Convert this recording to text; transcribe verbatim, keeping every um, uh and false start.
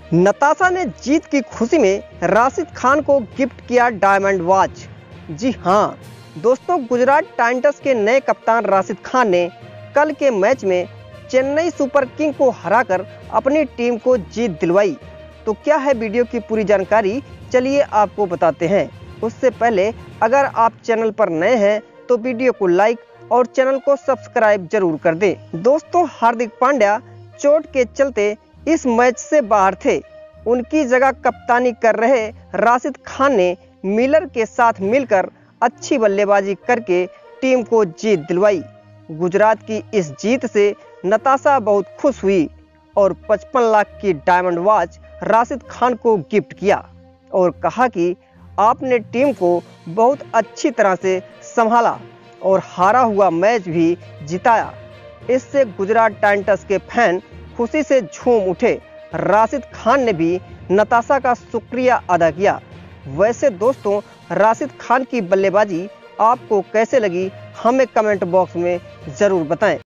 नताशा ने जीत की खुशी में राशिद खान को गिफ्ट किया डायमंड वॉच। जी हां दोस्तों, गुजरात टाइटंस के नए कप्तान राशिद खान ने कल के मैच में चेन्नई सुपर किंग को हराकर अपनी टीम को जीत दिलवाई। तो क्या है वीडियो की पूरी जानकारी, चलिए आपको बताते हैं। उससे पहले अगर आप चैनल पर नए हैं तो वीडियो को लाइक और चैनल को सब्सक्राइब जरूर कर दें। दोस्तों, हार्दिक पांड्या चोट के चलते इस मैच से बाहर थे। उनकी जगह कप्तानी कर रहे राशिद खान ने मिलर के साथ मिलकर अच्छी बल्लेबाजी करके टीम को जीत दिलवाई। गुजरात की इस जीत से नताशा बहुत खुश हुई और पचपन लाख की डायमंड वॉच राशिद खान को गिफ्ट किया और कहा कि आपने टीम को बहुत अच्छी तरह से संभाला और हारा हुआ मैच भी जिताया। इससे गुजरात टाइटंस के फैन खुशी से झूम उठे। राशिद खान ने भी नताशा का शुक्रिया अदा किया। वैसे दोस्तों, राशिद खान की बल्लेबाजी आपको कैसे लगी, हमें कमेंट बॉक्स में ज़रूर बताएं।